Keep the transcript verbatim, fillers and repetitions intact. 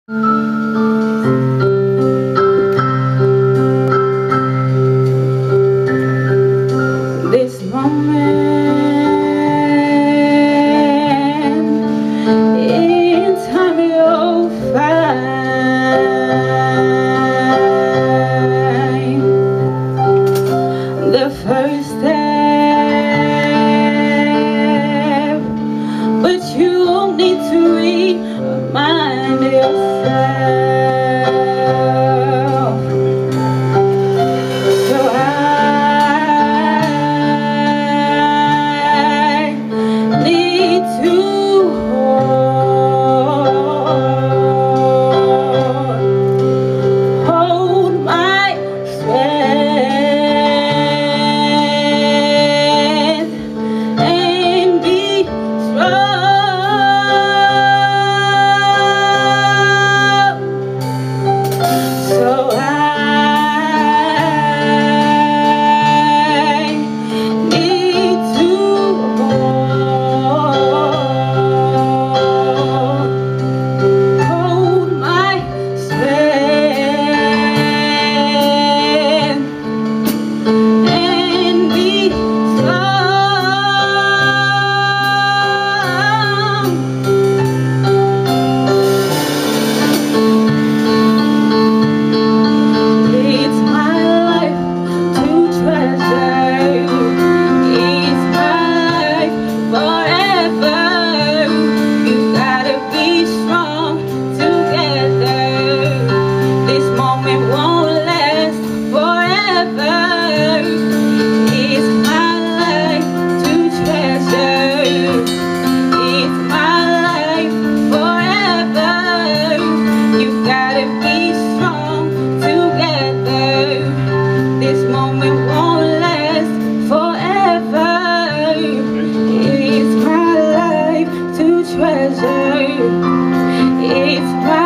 This moment in time you'll find the first step, but you won't need to remind yourself. So I need to hold, hold my strength and be strong. So I need to hold, hold my strength and be strong. It's my life to treasure. It's my life forever. You gotta be strong together. This moment won't last forever. It's my life to treasure. It's my life forever. You gotta be strong together. This moment won't last forever. It's my life to treasure. It's my